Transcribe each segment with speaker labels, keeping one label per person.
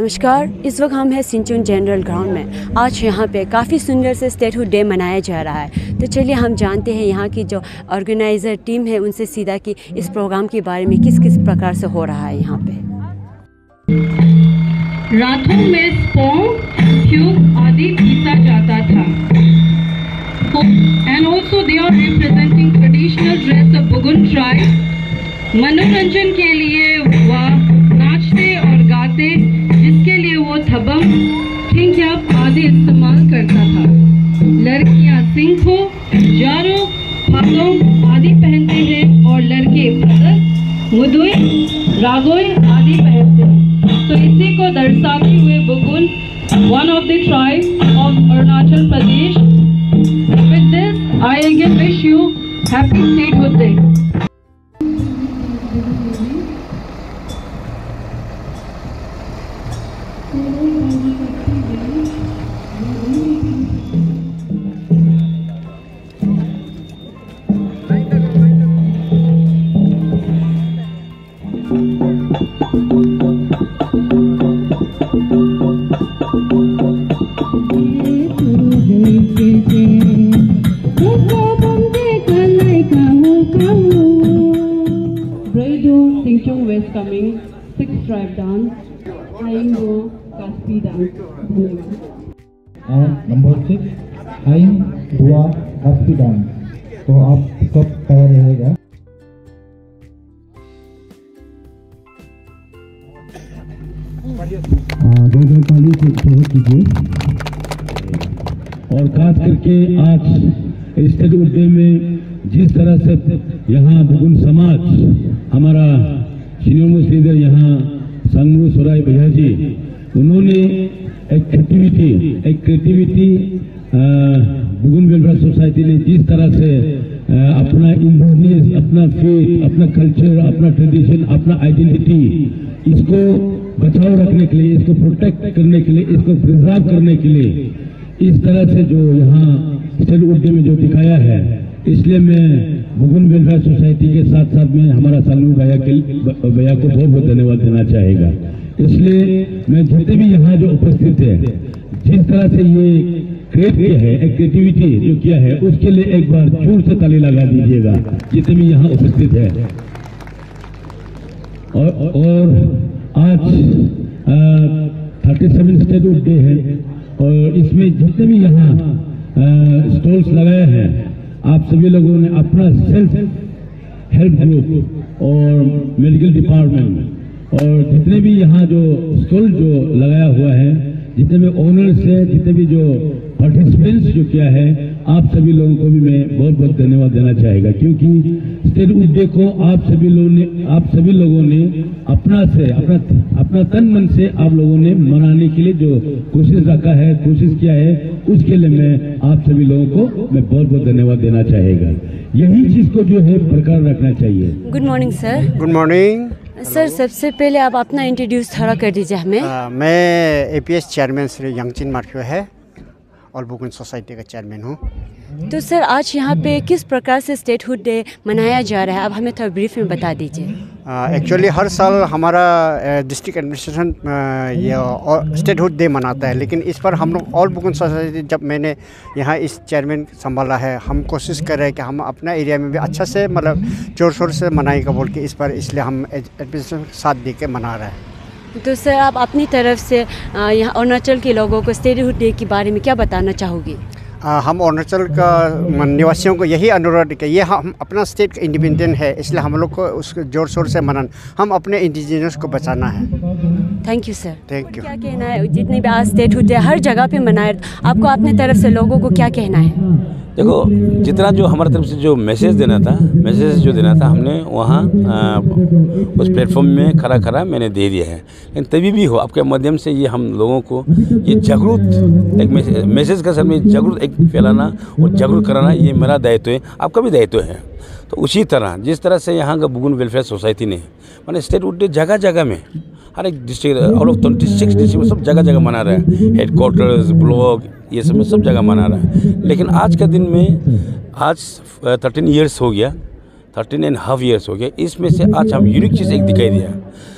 Speaker 1: नमस्कार, इस वक्त हम हैं सिंचुन जनरल ग्राउंड में। आज यहाँ पे काफ़ी सुंदर से स्टेटहुड डे मनाया जा रहा है। तो चलिए हम जानते हैं यहाँ की जो ऑर्गेनाइज़र टीम है उनसे सीधा कि इस प्रोग्राम के बारे में किस किस प्रकार से हो रहा है यहाँ पे।
Speaker 2: रातों में स्पोंग, ट्यूब आदि पीसा जाता था। And also they are representing traditional dress of Bugun tribe. मनोरंजन के लिए वह नाचते और गाते, जिसके लिए वो थबम, ठिंग्याप आदि इस्तेमाल करता था। लड़कियां सिंखो, जारो, फातों आदि पहनते हैं और लड़के फदक, मुदुई, रागोई आदि पहनते हैं। तो इसी को दर्शाते हुए Bugun, one of the tribe of Arunachal Pradesh. With this, I again wish you happy Statehood Day. Is coming 6 tribe dance, Haingo Kaspi dance.
Speaker 3: And number 6, Hain Dua Kaspi dance. तो आप सब तैयार रहेगा। दो ताली से स्वागत कीजिए। और खास करके आज स्टेटहुड डे में जिस तरह से यहाँ बुगुन समाज, हमारा सीनियर मोस्ट लीडर यहाँ संगरू सोराय भैया जी, उन्होंने एक क्रिएटिविटी बुगुन वेलफेयर सोसाइटी ने जिस तरह से अपना इंडिजिनियस, अपना फेथ, अपना कल्चर, अपना ट्रेडिशन, अपना आइडेंटिटी, इसको बचाव रखने के लिए, इसको प्रोटेक्ट करने के लिए, इसको प्रिजर्व करने के लिए इस तरह से जो यहाँ स्टेटहुड डे में जो दिखाया है, इसलिए मैं बुगुन वेलफेयर सोसाइटी के साथ साथ में हमारा संगरू भैया को बहुत बहुत धन्यवाद देना चाहेगा। इसलिए मैं जितने भी यहाँ जो उपस्थित है, जिस तरह से ये क्रिएट किया है, एक क्रिएटिविटी जो किया है, उसके लिए एक बार जोर से ताली लगा दीजिएगा जितने भी यहाँ उपस्थित है। और आज 37 स्टेटहुड डे है और इसमें जितने भी यहाँ स्टॉल्स लगाए हैं, आप सभी लोगों ने अपना सेल्फ हेल्प ग्रुप और मेडिकल डिपार्टमेंट और जितने भी यहाँ जो स्टॉल जो लगाया हुआ है, जितने भी ओनर्स है, जितने भी जो पार्टिसिपेंट्स जो किया है, आप सभी लोगों को भी मैं बहुत बहुत धन्यवाद देना चाहेगा, क्योंकि स्टेटहुड डे को आप सभी लोगों ने अपना तन मन से आप लोगों ने मनाने के लिए जो कोशिश किया है, उसके लिए मैं आप सभी लोगों को मैं बहुत बहुत धन्यवाद देना चाहेगा। यही चीज को जो है बरकरार रखना चाहिए।
Speaker 1: Good morning sir.
Speaker 4: Good morning
Speaker 1: sir, सबसे पहले आप अपना इंट्रोड्यूस थोड़ा कर दीजिए हमें।
Speaker 4: मैं एपीएस चेयरमैन श्री यंगचिन मार्क्यो है और बुगुन सोसाइटी का चेयरमैन हूँ।
Speaker 1: तो सर, आज यहाँ पे किस प्रकार से स्टेटहुड डे मनाया जा रहा है, आप हमें थोड़ा ब्रीफ में बता दीजिए।
Speaker 4: एक्चुअली हर साल हमारा डिस्ट्रिक्ट एडमिनिस्ट्रेशन ये स्टेटहुड डे मनाता है, लेकिन इस पर हम लोग ऑल बुगुन सोसाइटी, जब मैंने यहाँ इस चेयरमैन संभाला है, हम कोशिश कर रहे हैं कि हम अपना एरिया में भी अच्छा से मतलब जोर शोर से मनाएगा बोल के इस पर, इसलिए हम एडमिनिस्ट्रेशन साथ दे के मना रहे हैं।
Speaker 1: तो सर, आप अपनी तरफ से यहाँ अरुणाचल के लोगों को स्टेटहुड डे के बारे में क्या बताना चाहोगे?
Speaker 4: हम अरुणाचल का निवासियों को यही अनुरोध कि ये हम अपना स्टेट इंडिपेंडेंट है, इसलिए हम लोग को उसको जोर शोर से मनाना, हम अपने इंडिजिनियस को बचाना है।
Speaker 1: Thank you sir.
Speaker 4: Thank you.
Speaker 1: क्या कहना है, जितने भी आज स्टेटहुड डे हर जगह पे मनाए, आपको अपने तरफ से लोगों को क्या कहना है?
Speaker 5: देखो, जितना जो हमारी तरफ से जो मैसेज देना था हमने वहाँ उस प्लेटफॉर्म में खड़ा मैंने दे दिया है। लेकिन तभी भी हो, आपके माध्यम से ये हम लोगों को ये जागरूक एक मैसेज का सर में जागरूक एक फैलाना और जागरूक कराना, ये मेरा दायित्व है, आपका भी दायित्व है। तो उसी तरह जिस तरह से यहाँ का बुगुन वेलफेयर सोसाइटी ने मैंने स्टेटहुड डे जगह जगह में, हर एक डिस्ट्रिक्ट आउट ऑफ 26 डिस्ट्रिक्ट में सब जगह जगह मना रहा है, हेडक्वार्टर्स, ब्लॉक, ये सब में सब जगह मना रहा है। लेकिन आज के दिन में आज 13 ईयर्स हो गया, 13.5 ईयर्स हो गया। इसमें से आज हम यूनिक चीज़ एक दिखाई दिया,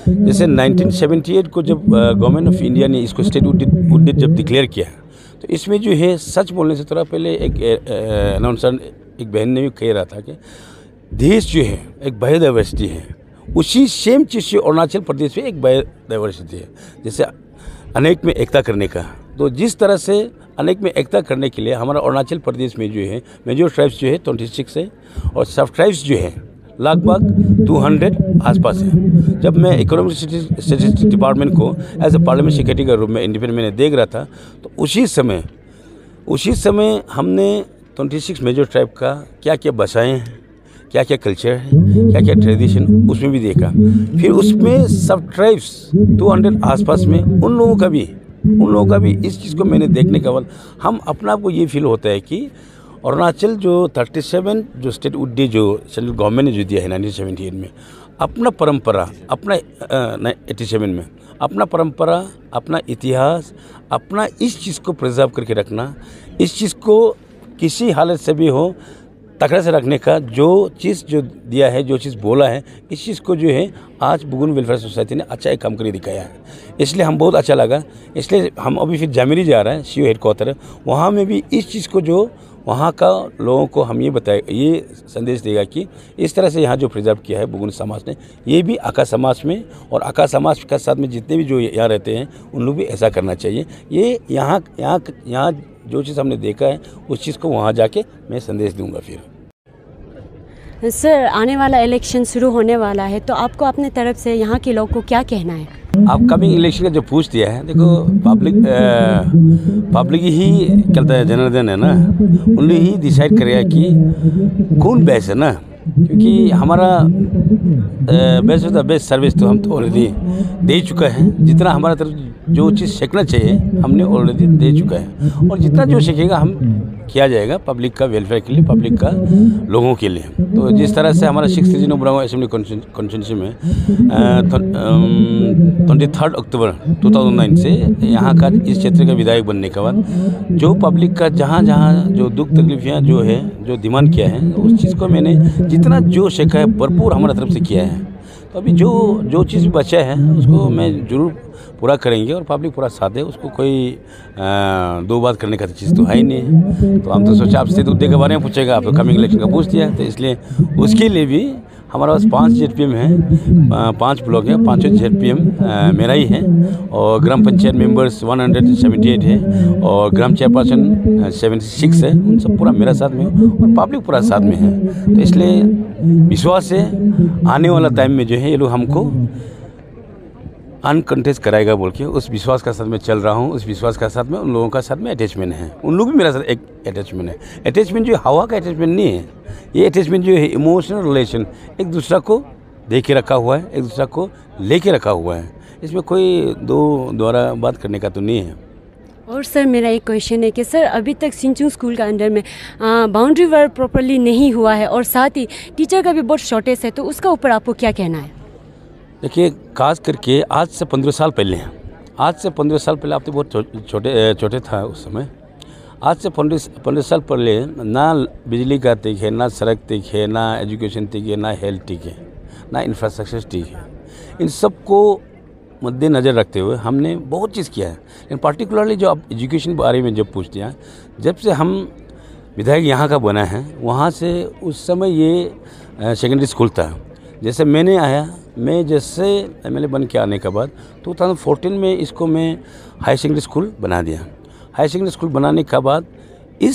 Speaker 5: जैसे 1978 को जब गवर्नमेंट ऑफ इंडिया ने इसको स्टेटहुड डे जब डिक्लेयर किया, तो इसमें जो है सच बोलने से थोड़ा पहले एक अनाउंसर एक बहन ने भी कह रहा था कि देश जो है एक बायोडाइवर्सिटी है, उसी सेम चीज़ से अरुणाचल प्रदेश में एक बायोडाइवर्सिटी है, जैसे अनेक में एकता करने का। तो जिस तरह से अनेक में एकता करने के लिए हमारा अरुणाचल प्रदेश में जो है मेजर ट्राइब्स जो है 26 है और सब ट्राइब्स जो है लगभग 200 आसपास है। जब मैं इकोनॉमिक स्टैटिस्टिक्स डिपार्टमेंट को एज ए पार्लियामेंट सेक्रेटरी के रूप में इंडिपेंडेंट में देख रहा था, तो उसी समय हमने 26 मेजर ट्राइब का क्या क्या भाषाएँ हैं, क्या क्या कल्चर है, क्या क्या ट्रेडिशन, उसमें भी देखा। फिर उसमें सब ट्राइब्स 200 आसपास में उन लोगों का भी इस चीज़ को मैंने देखने के बाद हम अपना आपको ये फील होता है कि अरुणाचल जो 37 जो स्टेटहुड डे जो सेंट्रल गवर्नमेंट ने जो दिया है 1978 में, अपना परंपरा, अपना 87 में अपना परंपरा, अपना इतिहास, अपना इस चीज़ को प्रिजर्व करके रखना, इस चीज़ को किसी हालत से भी हो तकड़ा से रखने का जो चीज़ जो दिया है, जो चीज़ बोला है, इस चीज़ को जो है आज बुगुन वेलफेयर सोसाइटी ने अच्छा एक काम करके दिखाया है। इसलिए हम बहुत अच्छा लगा। इसलिए हम अभी फिर जामिरी जा रहे हैं, सीओ हेडक्वार्टर है, वहाँ में भी इस चीज़ को जो वहाँ का लोगों को हम ये संदेश देगा कि इस तरह से यहाँ जो प्रिजर्व किया है बुगुन समाज ने, ये भी आका समाज में और आका समाज के साथ में जितने भी जो यहाँ रहते हैं उन लोग भी ऐसा करना चाहिए। ये यहाँ जो चीज़ हमने देखा है उस चीज़ को वहाँ जाके मैं संदेश दूंगा। फिर
Speaker 1: सर, आने वाला इलेक्शन शुरू होने वाला है, तो आपको अपने तरफ से यहाँ के लोग को क्या कहना है?
Speaker 5: आप कमिंग इलेक्शन का जो पूछ दिया है, देखो पब्लिक ही चलता है, जनार्दन है ना, उन लोग ही डिसाइड करेगा कि कौन बेस्ट है ना, क्योंकि हमारा best of the best service तो हम तो ऑलरेडी दे चुका है। जितना हमारा तरफ जो चीज़ सीखना चाहिए हमने ऑलरेडी दे चुका है, और जितना जो सीखेगा हम किया जाएगा पब्लिक का वेलफेयर के लिए, पब्लिक का लोगों के लिए। तो जिस तरह से हमारा 6th reason Burang assembly constituency में 23 अक्टूबर 2009 से यहाँ का इस क्षेत्र का विधायक बनने के बाद जो पब्लिक का जहाँ जो दुख तकलीफियाँ जो है, जो डिमांड किया है, उस चीज़ को मैंने जितना जो सीखा है भरपूर हमारा तरफ से किया है। तो अभी जो चीज़ बचा है उसको मैं ज़रूर पूरा करेंगे, और पब्लिक पूरा साथ है, उसको कोई दो बात करने का चीज़ तो है ही नहीं है। तो हम तो सोचा आप स्टेटहुड डे के बारे में पूछेगा, आप तो कमिंग इलेक्शन का पूछ दिया, तो इसलिए उसके लिए भी हमारे पास 5 ZPM है, 5 ब्लॉक है, 5 ZPM मेरा ही है, और ग्राम पंचायत मेंबर्स 178 है, और ग्राम चेयरपर्सन 76 है, उन सब पूरा मेरा साथ में और पब्लिक पूरा साथ में है। तो इसलिए विश्वास है आने वाला टाइम में जो है ये लोग हमको अनकंटेस्ट कराएगा बोल के उस विश्वास का साथ में चल रहा हूँ। उस विश्वास का साथ में उन लोगों का साथ में अटैचमेंट है, उन लोग भी मेरा साथ एक अटैचमेंट है। अटैचमेंट जो हवा का अटैचमेंट नहीं है, ये अटैचमेंट जो है इमोशनल रिलेशन, एक दूसरा को दे के रखा हुआ है, एक दूसरा को लेके रखा हुआ है। इसमें कोई द्वारा बात करने का तो नहीं है।
Speaker 1: और सर, मेरा एक क्वेश्चन है कि सर अभी तक सिंचू स्कूल का अंडर में बाउंड्री वाल प्रॉपर्ली नहीं हुआ है, और साथ ही टीचर का भी बहुत शॉर्टेज है, तो उसका ऊपर आपको क्या कहना है?
Speaker 5: देखिए, खास करके आज से 15 साल पहले आप तो बहुत छोटे था उस समय। आज से 15 साल पहले ना बिजली का ठीक है, ना सड़क ठीक है, ना एजुकेशन ठीक है, ना हेल्थ ठीक है, ना इंफ्रास्ट्रक्चर ठीक है। इन सब को मद्देनज़र रखते हुए हमने बहुत चीज़ किया है। लेकिन पार्टिकुलरली जो आप एजुकेशन के बारे में जब पूछते हैं, जब से हम विधायक यहाँ का बना है, वहाँ से उस समय ये सेकेंडरी स्कूल था। जैसे मैंने आया, मैं जैसे MLA बन के आने के बाद 2014 में इसको मैं हाई सेकेंडरी स्कूल बना दिया। हाई सेकेंडरी स्कूल बनाने के बाद इस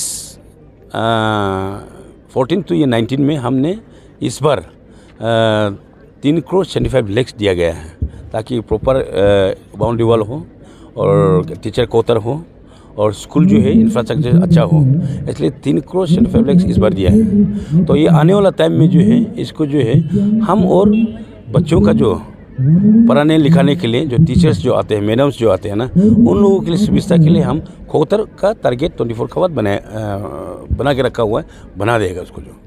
Speaker 5: 14 to 19 में हमने इस बार 3 करोड़ 75 लाख दिया गया है, ताकि प्रॉपर बाउंड्री वॉल हो और टीचर क्वार्टर हो और स्कूल जो है इंफ्रास्ट्रक्चर अच्छा हो। इसलिए 3 करोड़ 75 लाख इस बार दिया है। तो ये आने वाला टाइम में जो है इसको जो है हम और बच्चों का जो पढ़ाने लिखाने के लिए जो टीचर्स जो आते हैं, मैडम्स जो आते हैं ना, उन लोगों के लिए सुविधा के लिए हम क्वार्टर का टारगेट 24 का बाद बना के रखा हुआ है, बना देगा उसको। जो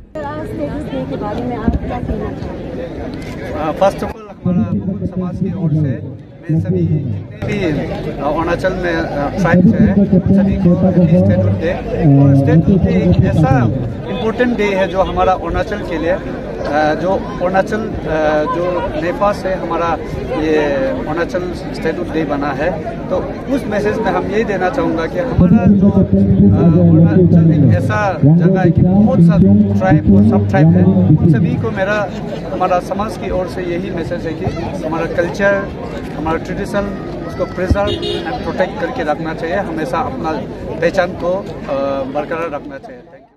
Speaker 6: फर्स्ट ऑफ ऑल हमारा बुगुन समाज की ओर से मैं सभी जितने भी अरुणाचल में ट्राइब्स हैं सभी को स्टेटहुड डे, और स्टेटहुड डे एक ऐसा इम्पोर्टेंट डे है जो हमारा अरुणाचल के लिए जो अरुणाचल जो नेपाल से हमारा ये अरुणाचल स्टेटहुड डे बना है, तो उस मैसेज में हम यही देना चाहूँगा कि हमारा जो अरुणाचल एक ऐसा जगह है कि बहुत सा ट्राइब और सब ट्राइब है, उन सभी को हमारा समाज की ओर से यही मैसेज है कि हमारा कल्चर, हमारा ट्रेडिशन, उसको प्रिजर्व एंड प्रोटेक्ट करके रखना चाहिए, हमेशा अपना पहचान को बरकरार रखना चाहिए।